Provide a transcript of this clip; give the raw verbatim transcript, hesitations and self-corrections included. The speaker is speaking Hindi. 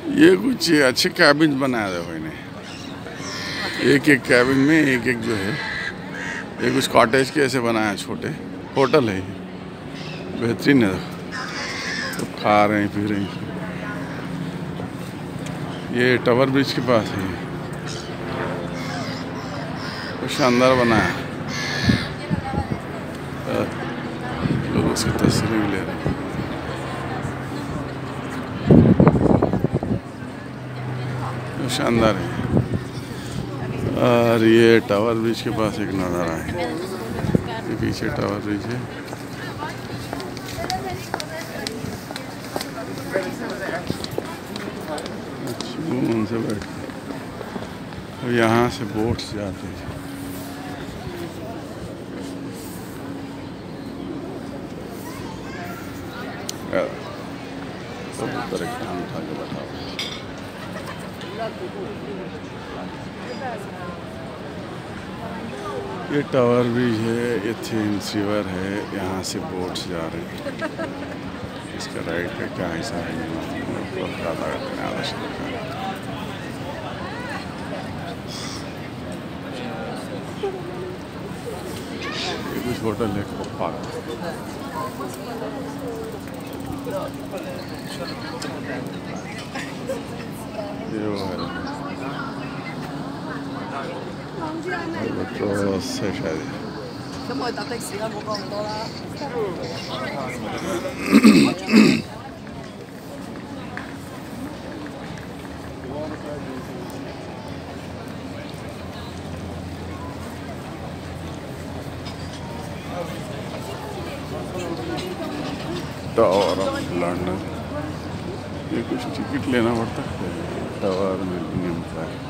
ये कुछ अच्छे कैबिन बनाया था भाई ने, एक एक कैबिन में एक एक जो है ये कुछ कॉटेज के ऐसे बनाया, छोटे होटल है, बेहतरीन है। तो खा रहे हैं पी रहे हैं। ये टावर ब्रिज के पास है, वो शानदार बनाया, लोग उसकी तस्वीर भी ले रहे हैं। शानदार है। और ये टावर ब्रिज के पास एक नज़ारा है, ये पीछे टावर ब्रिज है। सुकून से बैठते और यहाँ से बोट्स जाते हैं। सब तरह के हम उठा के बैठा हुआ। ये टावर ब्रिज है, ये थेम्स रिवर है, यहाँ से बोट्स जा रहे हैं। इसका राइट का क्या हिसाब है, ये कुछ होटल है कोप्पा का। ये वो है तो से शायद 咁我哋搭的士啦，冇講咁多啦。 टावर ऑफ लंदन, ये कुछ टिकट लेना पड़ता है, टावर मिलता है।